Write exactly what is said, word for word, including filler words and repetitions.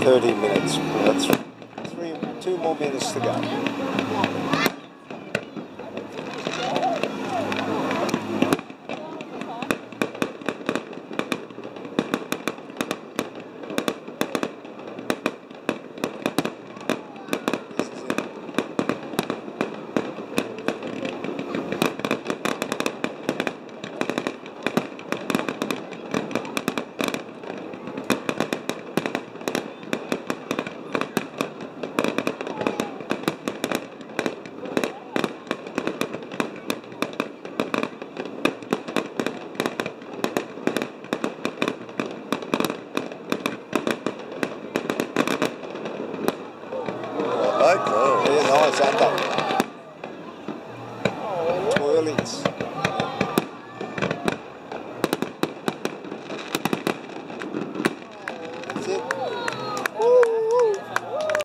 thirty minutes. That's three, two more minutes to go. Right, oh. Yeah, nice under. Twirlies.